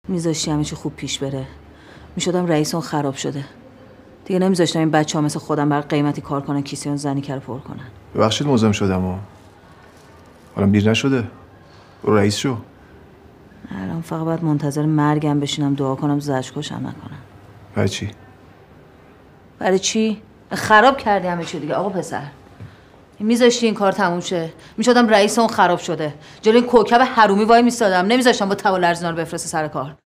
میذاشتی همه چی خوب پیش بره. میشدم رئیس اون خراب شده. دیگه نمیذاشتم این بچه‌ها مثل خودم بر قیمتی کار کنن کیسه اون زنی رو پر کنن. ببخشید مزاحم شدم حالا دیر نشده. برو رئیس شو. الان فقط باید منتظر مرگم بشینم دعا کنم زجرکشم نکنم. برای چی؟ برای چی؟ خراب کردی همه چی دیگه آقا پسر. میذاشتی این کار تموم شه. میشدم رئیس اون خراب شده. جلوی این کوکب حرومی وای میستادم. نمیذاشتم با تول ارزینا رو بفرسته سر کار.